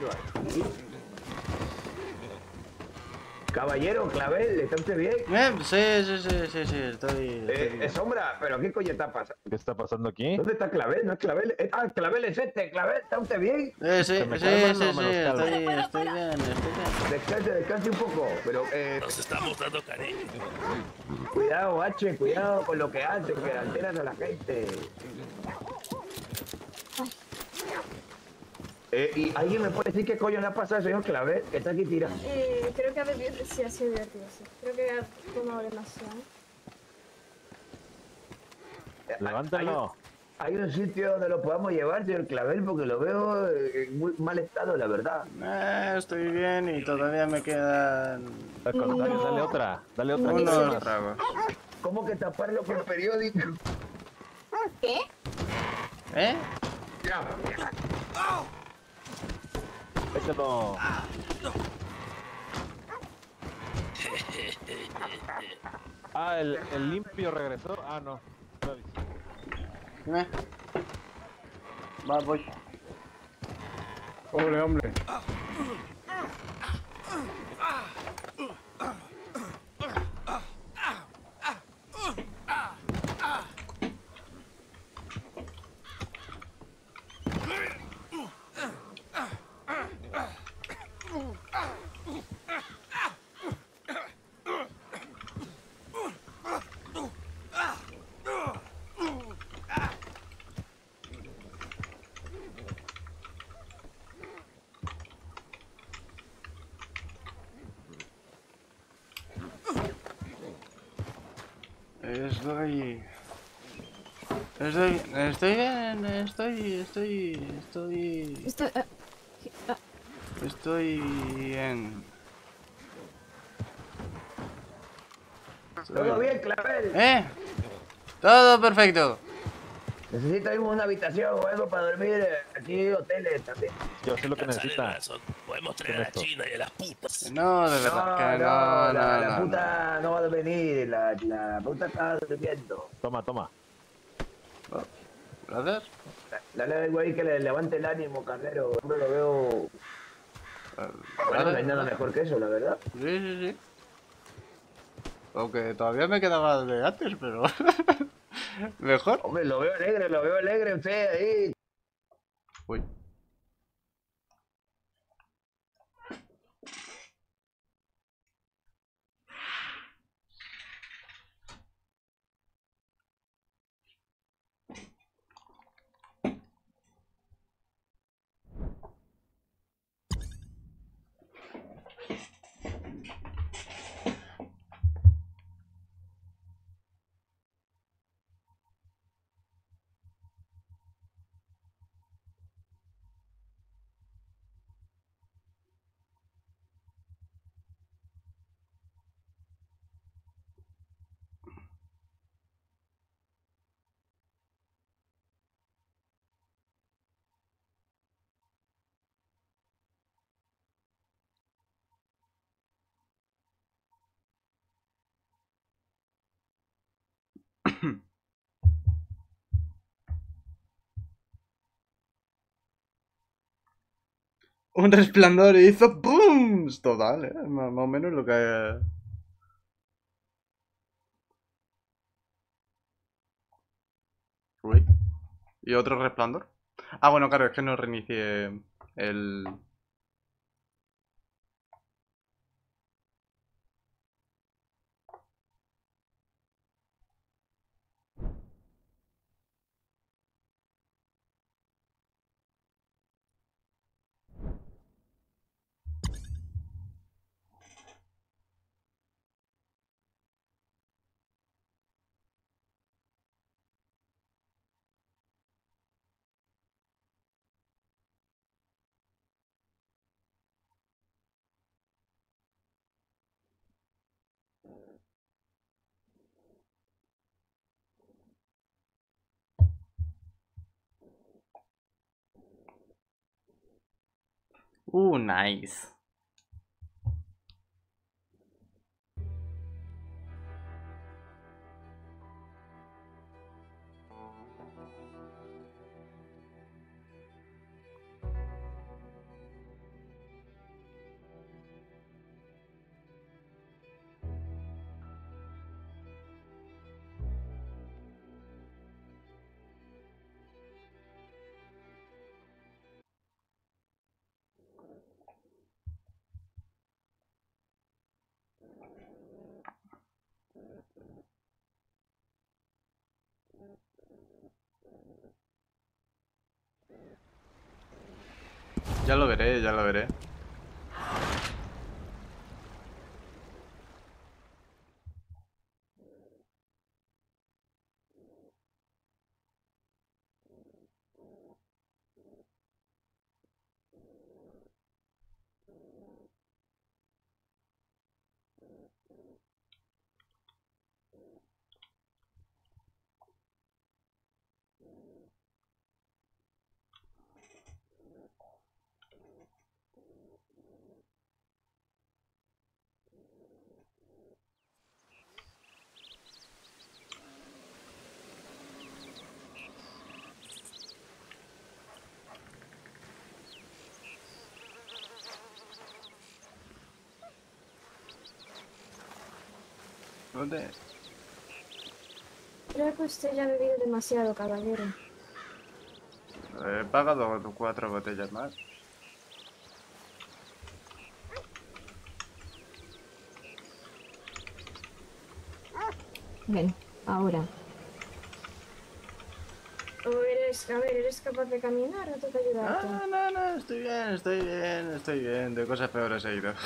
haciendo aquí? Caballero, Clavel, ¿está usted bien? Sí, estoy bien. Sombra, ¿pero qué coño está pasando? ¿Qué está pasando aquí? ¿Dónde está Clavel? ¿No es Clavel? Clavel es este, Clavel, ¿está usted bien? Sí, ¿Se me calman o me los calmo? estoy bien. Descanse un poco, pero Nos estamos dando cariño. cuidado, H, cuidado con lo que haces, que alteras a la gente. ¿Y alguien me puede decir qué coño le ha pasado al señor Clavel, que está aquí tirado? Creo que ha bebido, sí, ha sido divertido, sí. Creo que ha tomado demasiado. Levántalo. ¿Hay un sitio donde lo podamos llevar, señor Clavel? Porque lo veo en muy mal estado, la verdad. Estoy bien y todavía me quedan Al contrario, No. dale otra. unos tragos. ¿Cómo que taparlo con periódico? ¿Qué? ¿Eh? Ya. Échalo. Ah, el limpio regresó. Ah, no. Dime. Va, voy. Hombre. Estoy bien, estoy bien. ¿Todo bien, Clavel? Todo perfecto. ¿Necesita una habitación o algo para dormir? Aquí hoteles también. Yo sé lo que Cansar el necesita. brazo. Podemos traer a la esto? China y a las putas. No, de verdad que no. La puta no va a venir, la puta está durmiendo. Toma. Gracias. Dale al güey que le levante el ánimo, carnero. Hombre, lo veo... Bueno, no hay nada mejor que eso, la verdad. Sí. Aunque todavía me quedaba de antes, pero... ¿Mejor? Hombre, lo veo alegre usted ahí. Uy. Un resplandor y hizo ¡pum! Total, más o menos lo que... Uy. ¿Y otro resplandor? Ah, bueno, claro, es que no reinicié el... Nice. Ya lo veré, ya lo veré. ¿Dónde? Creo que usted ya ha bebido demasiado, caballero. He pagado 4 botellas más. Ven, ahora. A ver, ¿eres capaz de caminar o tengo que ayudarte? No, no, no, estoy bien, estoy bien, estoy bien. De cosas peores he ido.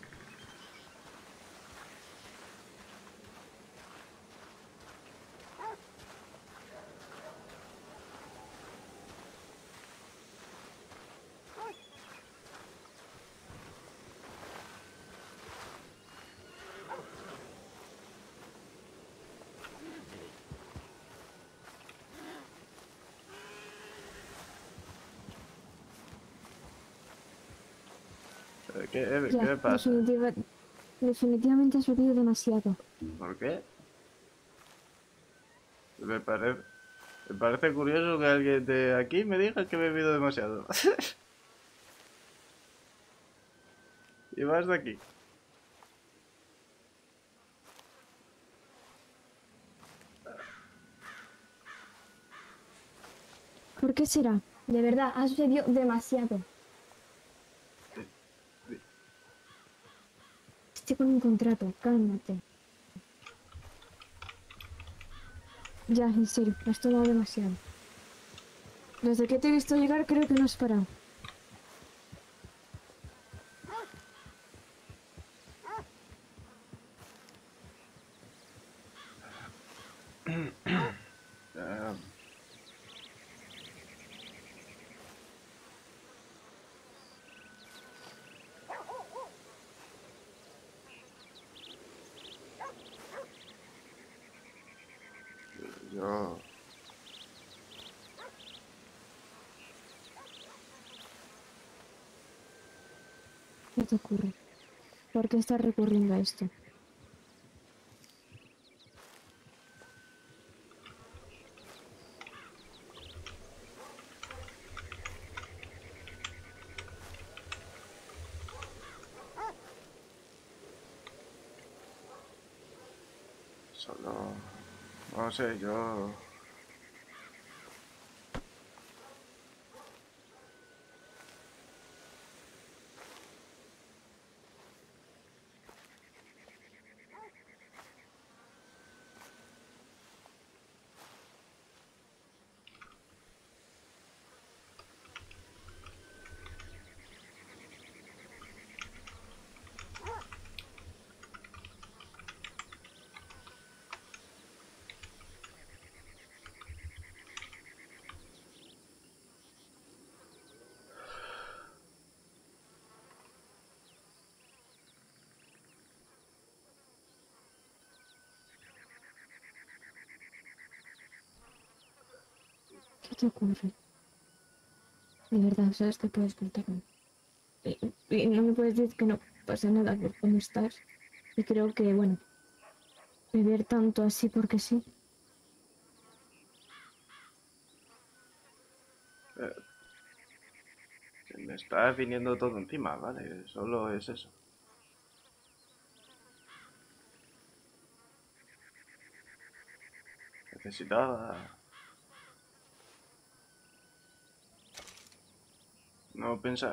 ¿Qué Ya, pasa? definitivamente has bebido demasiado. ¿Por qué? Me parece, me parece curioso que alguien de aquí me diga que he bebido demasiado. Y vas de aquí. ¿Por qué será? De verdad, has bebido demasiado. Estoy con un contrato, cálmate. Ya, en serio, has tomado demasiado. Desde que te he visto llegar creo que no has parado. Ah, yo... ¿Qué te ocurre? ¿Por qué estás recurriendo a esto? Solo... No sé, yo... ¿Qué te ocurre? De verdad, sabes que puedes contarme. Y no me puedes decir que no pasa nada por cómo estás. Y creo que, bueno, beber tanto así porque sí. Se me está viniendo todo encima, ¿vale? Solo es eso. Necesitaba... No pensar.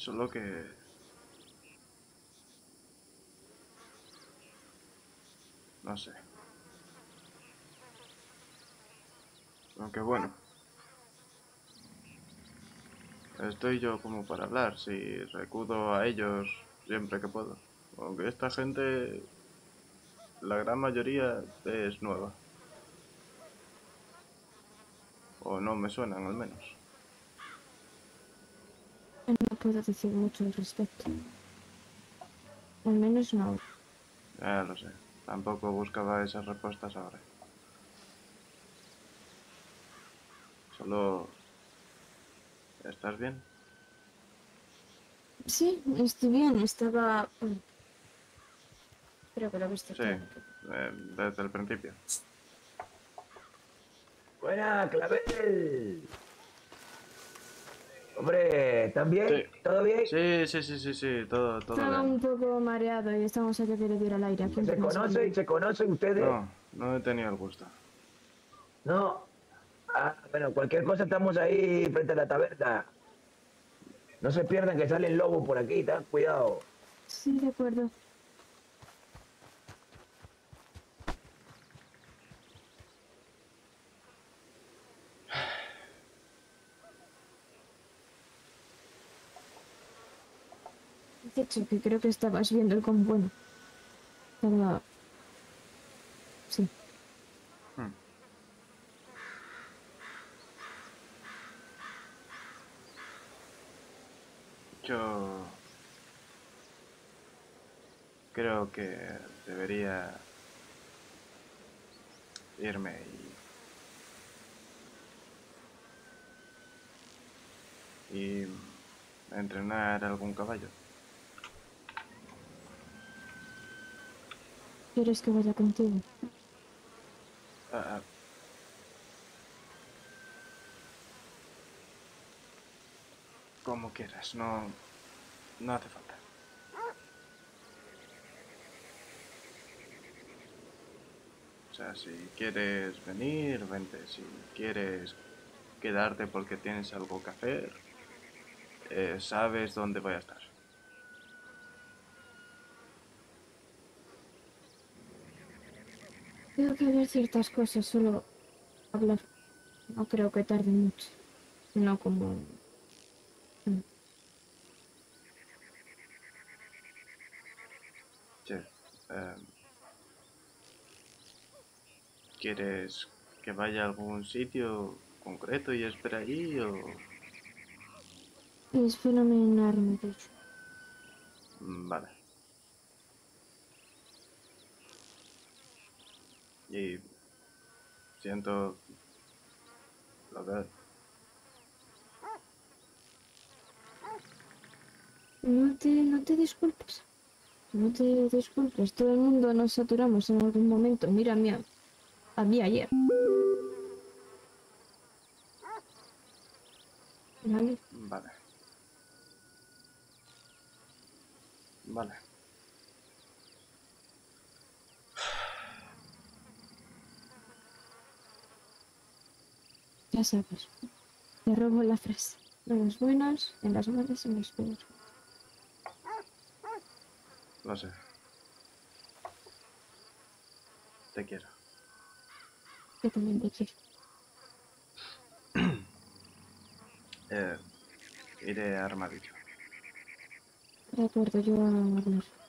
Solo que... no sé. Aunque bueno. Estoy yo como para hablar, si recudo a ellos siempre que puedo. Aunque esta gente, la gran mayoría es nueva. O no me suenan al menos. No puedo decir mucho al respecto. Al menos no ahora. Ya lo sé. Tampoco buscaba esas respuestas ahora. Solo... ¿estás bien? Sí, estoy bien. Estaba... creo que lo viste Sí, todo. desde el principio. Buena, Clavel. Hombre, ¿están bien? Sí. ¿Todo bien? Sí, todo Estaba bien. un poco mareado y estamos aquí que le diera al aire. ¿A quién ¿Se tienes conocen? conmigo? ¿Se conocen ustedes? No he tenido el gusto. No. Ah, bueno, cualquier cosa estamos ahí frente a la taberna. No se pierdan que salen lobos por aquí, ten cuidado. Sí, de acuerdo. De hecho, que creo que estabas viendo el con bueno. Estaba... sí. Hmm. Yo creo que debería irme y entrenar algún caballo. ¿Quieres que vaya contigo? Ah, como quieras, no hace falta. O sea, si quieres venir, vente. Si quieres quedarte porque tienes algo que hacer, sabes dónde voy a estar. Tengo que ver ciertas cosas, solo hablar. No creo que tarde mucho. No como... Che, eh, ¿quieres que vaya a algún sitio concreto y espere allí o...? Es fenomenal, de hecho. Vale. Y siento lo que... No te disculpes. No te disculpes. Todo el mundo nos saturamos en algún momento. Mira a mí ayer. ¿Vale? Vale. Vale. Ya sabes. Te robo la frase. En las buenas, en las malas, en las peores. Lo sé. Te quiero. Yo también te quiero. Iré armadillo. De acuerdo, yo a hablar.